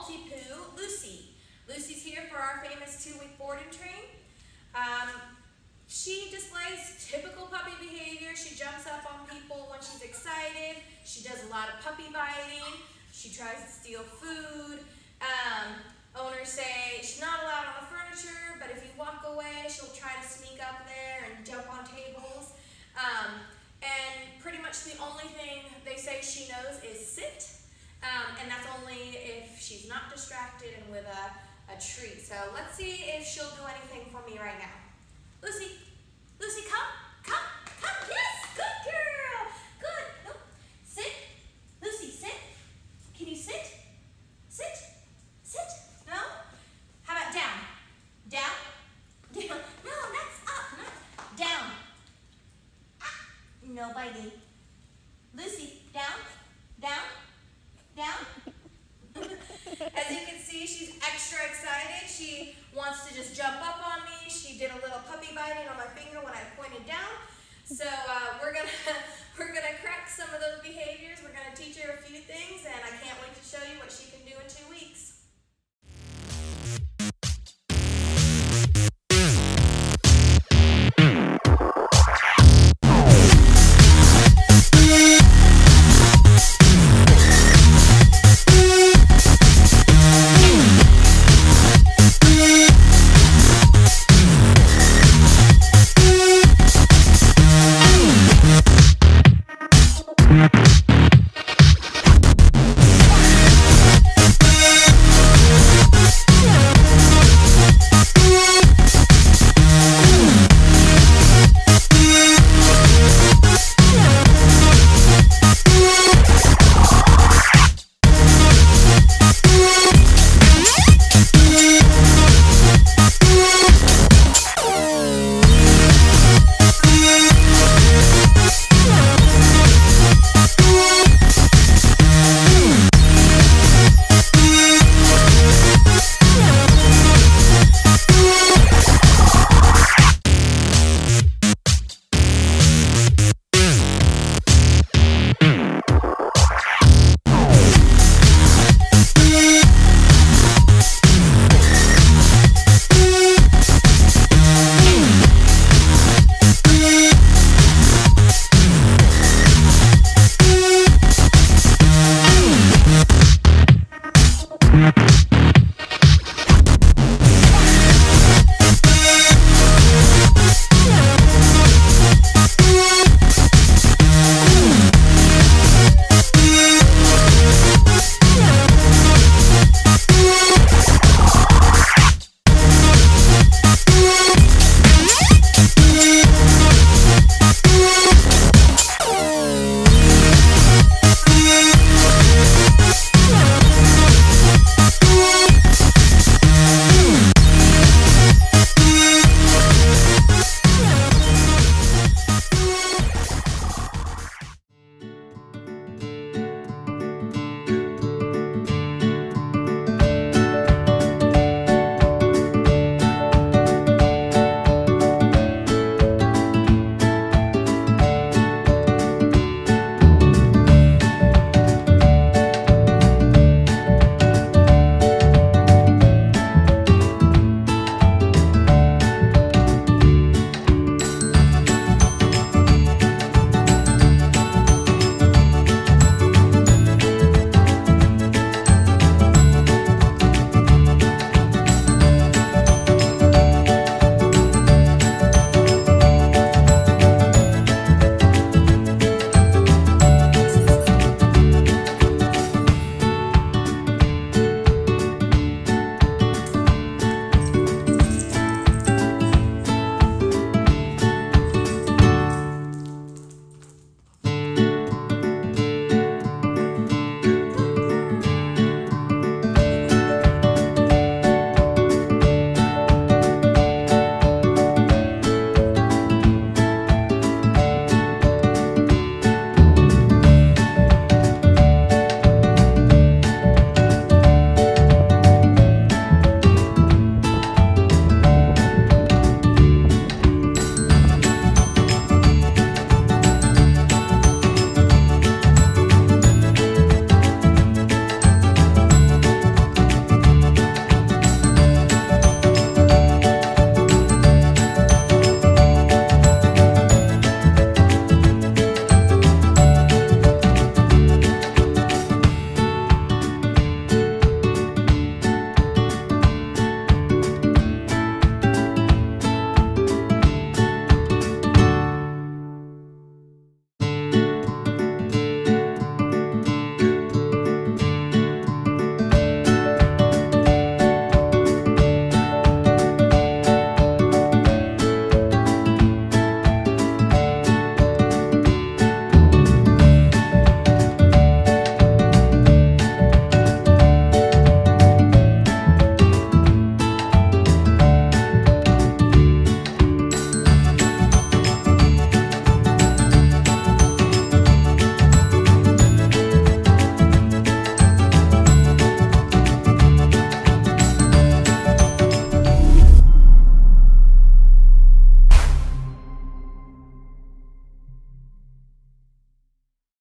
Maltipoo, Lucy. Lucy's here for our famous 2-week board and train. She displays typical puppy behavior. She jumps up on people when she's excited. She does a lot of puppy biting. She tries to steal food. Owners say she's not allowed on the furniture, but if you walk away, she'll try to sneak up there and jump on tables. And pretty much the only thing they say she knows is sit, and that's only if she's not distracted and with a treat. So let's see if she'll do anything for me right now. Lucy, Lucy, come, yes, good girl, good. No, sit, Lucy, sit. Can you sit? Sit, no? How about down? No, that's up, down. No biting. Lucy, down. As you can see, she's extra excited. She wants to just jump up on me. She did a little puppy biting on my finger when I pointed down. So we're gonna correct some of those behaviors. We're gonna teach her a few things, and I can't wait to show you what she can do in 2 weeks. Yeah.